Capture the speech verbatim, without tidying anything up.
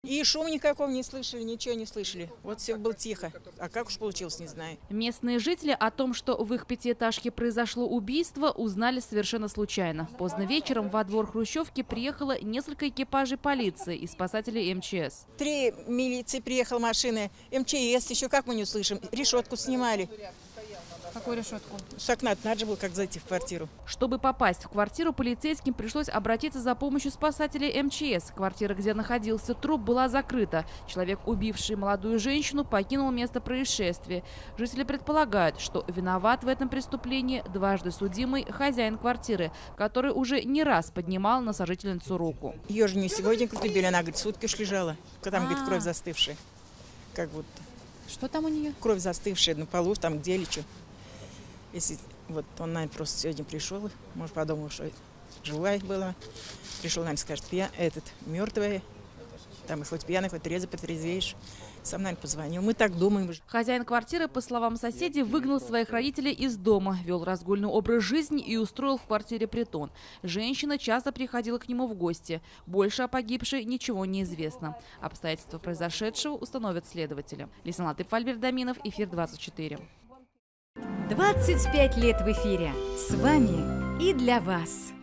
И шума никакого не слышали, ничего не слышали. Вот все было тихо. А как уж получилось, не знаю. Местные жители о том, что в их пятиэтажке произошло убийство, узнали совершенно случайно. Поздно вечером во двор хрущевки приехало несколько экипажей полиции и спасателей эм че эс. Три милиции приехала машина, эм че эс, еще как мы не услышим. Решетку снимали. Какую решетку? С окна надо же было как зайти в квартиру. Чтобы попасть в квартиру, полицейским пришлось обратиться за помощью спасателей эм че эс. Квартира, где находился труп, была закрыта. Человек, убивший молодую женщину, покинул место происшествия. Жители предполагают, что виноват в этом преступлении дважды судимый хозяин квартиры, который уже не раз поднимал на сожительницу руку. Ее же не сегодня убили, она, говорит, сутки уж лежала. Там, говорит, кровь застывшая. Как будто. Что там у нее? Кровь застывшая на полу, там где или что. Если вот он, наверное, просто сегодня пришел, может, подумал, что живая была. Пришел, наверное, скажет, пья... этот, мертвая. Там и хоть пьяный, хоть трезвый, потрезвеешь. Сам, наверное, позвонил. Мы так думаем. Хозяин квартиры, по словам соседей, выгнал своих родителей из дома, вел разгульный образ жизни и устроил в квартире притон. Женщина часто приходила к нему в гости. Больше о погибшей ничего не известно. Обстоятельства произошедшего установят следователи. Лейсан Латыпова, Альберт Даминов, Эфир двадцать четыре. двадцать пять лет в эфире. С вами и для вас.